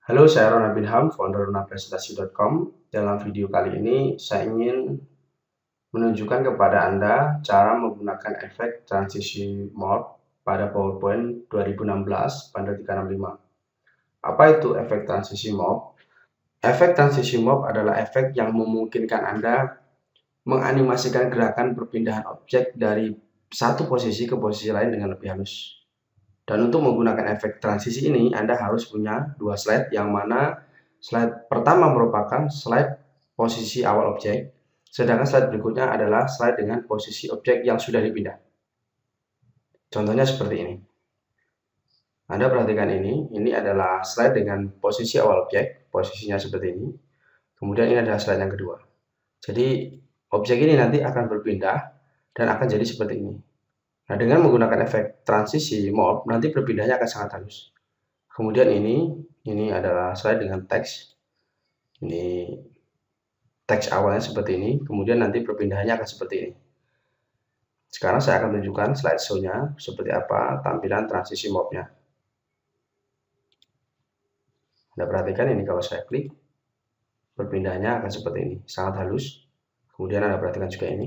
Halo, saya Ronald Binham, founder ronapresentasi.com. Dalam video kali ini, saya ingin menunjukkan kepada Anda cara menggunakan efek transisi mode pada PowerPoint 2016 Bundle 365. Apa itu efek transisi mode? Efek transisi mode adalah efek yang memungkinkan Anda menganimasikan gerakan perpindahan objek dari satu posisi ke posisi lain dengan lebih halus. Dan untuk menggunakan efek transisi ini, Anda harus punya dua slide, yang mana slide pertama merupakan slide posisi awal objek, sedangkan slide berikutnya adalah slide dengan posisi objek yang sudah dipindah. Contohnya seperti ini. Anda perhatikan ini adalah slide dengan posisi awal objek, posisinya seperti ini. Kemudian ini adalah slide yang kedua. Jadi objek ini nanti akan berpindah dan akan jadi seperti ini. Nah, dengan menggunakan efek transisi mode, nanti berpindahnya akan sangat halus. Kemudian ini adalah slide dengan teks. Ini teks awalnya seperti ini, kemudian nanti perpindahannya akan seperti ini. Sekarang saya akan tunjukkan slideshow-nya seperti apa tampilan transisi mode-nya. Anda perhatikan ini, kalau saya klik, perpindahannya akan seperti ini, sangat halus. Kemudian Anda perhatikan juga ini.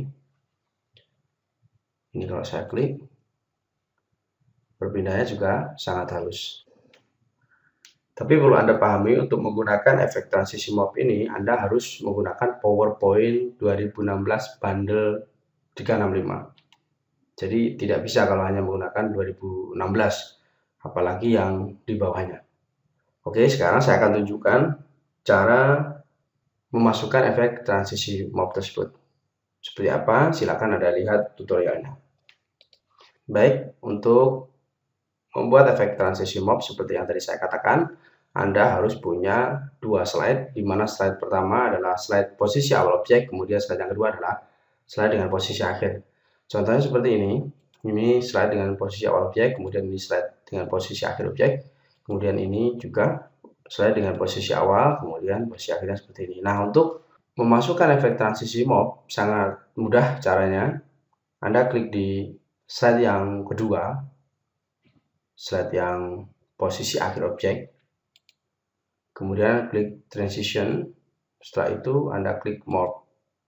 Ini kalau saya klik, perpindahannya juga sangat halus. Tapi perlu Anda pahami, untuk menggunakan efek transisi mode ini, Anda harus menggunakan PowerPoint 2016 Bundle 365. Jadi tidak bisa kalau hanya menggunakan 2016, apalagi yang di bawahnya. Oke, sekarang saya akan tunjukkan cara memasukkan efek transisi mode tersebut. Seperti apa? Silakan Anda lihat tutorialnya. Baik, untuk membuat efek transisi mode seperti yang tadi saya katakan, Anda harus punya dua slide, di mana slide pertama adalah slide posisi awal objek, kemudian slide yang kedua adalah slide dengan posisi akhir. Contohnya seperti ini slide dengan posisi awal objek, kemudian ini slide dengan posisi akhir objek, kemudian ini juga slide dengan posisi awal, kemudian posisi akhirnya seperti ini. Nah, untuk memasukkan efek transisi mode sangat mudah caranya. Anda klik di slide yang kedua, slide yang posisi akhir objek, kemudian klik transition. Setelah itu Anda klik mode.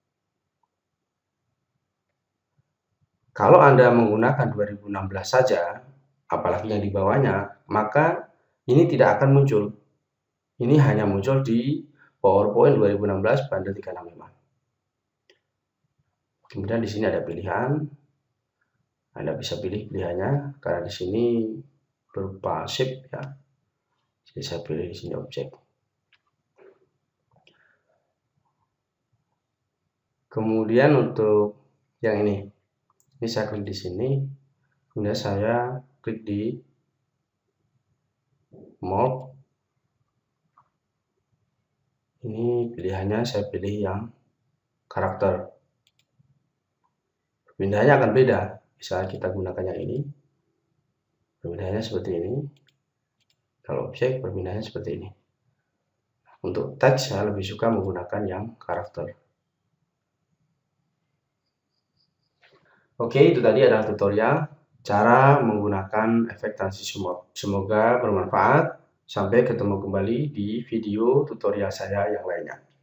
Kalau Anda menggunakan 2016 saja, apalagi yang di bawahnya, maka ini tidak akan muncul. Ini hanya muncul di PowerPoint 2016 Bundle 365. Kemudian di sini ada pilihan. Anda bisa pilih pilihannya, karena di sini berupa shape ya. Jadi saya pilih di sini objek. Kemudian untuk yang ini saya klik di sini, kemudian saya klik di mode. Ini pilihannya saya pilih yang karakter. Perpindahannya akan beda. Misalnya kita gunakan yang ini, perpindahannya seperti ini. Kalau objek, perpindahannya seperti ini. Untuk teks, saya lebih suka menggunakan yang karakter. Oke, itu tadi adalah tutorial cara menggunakan efek transisi mode. Semoga bermanfaat. Sampai ketemu kembali di video tutorial saya yang lainnya.